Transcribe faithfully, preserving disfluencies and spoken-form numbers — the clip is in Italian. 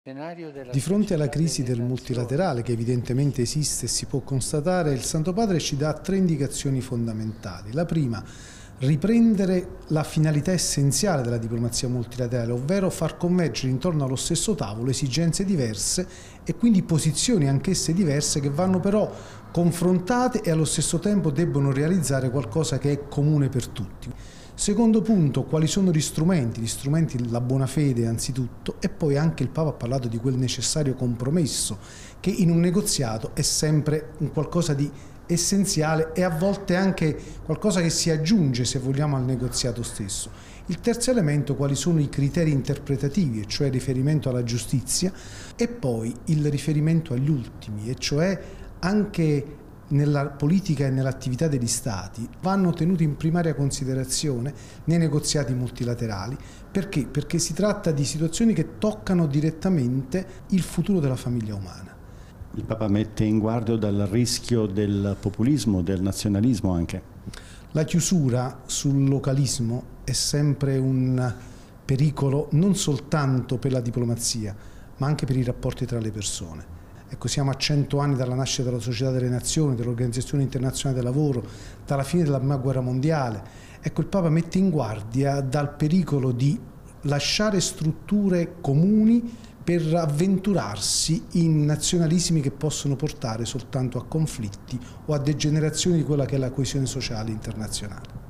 Di fronte alla crisi del multilaterale, che evidentemente esiste e si può constatare, il Santo Padre ci dà tre indicazioni fondamentali. La prima, riprendere la finalità essenziale della diplomazia multilaterale, ovvero far convergere intorno allo stesso tavolo esigenze diverse e quindi posizioni anch'esse diverse che vanno però confrontate e allo stesso tempo debbono realizzare qualcosa che è comune per tutti. Secondo punto, quali sono gli strumenti? Gli strumenti, la buona fede anzitutto, e poi anche il Papa ha parlato di quel necessario compromesso che in un negoziato è sempre un qualcosa di essenziale e a volte anche qualcosa che si aggiunge, se vogliamo, al negoziato stesso. Il terzo elemento, quali sono i criteri interpretativi, e cioè il riferimento alla giustizia, e poi il riferimento agli ultimi, e cioè anche nella politica e nell'attività degli Stati vanno tenuti in primaria considerazione nei negoziati multilaterali. Perché? Perché si tratta di situazioni che toccano direttamente il futuro della famiglia umana. Il Papa mette in guardia dal rischio del populismo, del nazionalismo anche. La chiusura sul localismo è sempre un pericolo non soltanto per la diplomazia, ma anche per i rapporti tra le persone. Ecco, siamo a cento anni dalla nascita della Società delle Nazioni, dell'Organizzazione Internazionale del Lavoro, dalla fine della Prima Guerra Mondiale. Ecco, il Papa mette in guardia dal pericolo di lasciare strutture comuni per avventurarsi in nazionalismi che possono portare soltanto a conflitti o a degenerazioni di quella che è la coesione sociale internazionale.